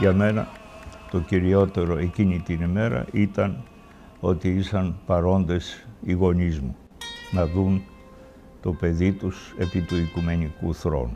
Για μένα το κυριότερο εκείνη την ημέρα ήταν ότι ήσαν παρόντες οι γονείς μου να δουν το παιδί τους επί του Οικουμενικού Θρόνου.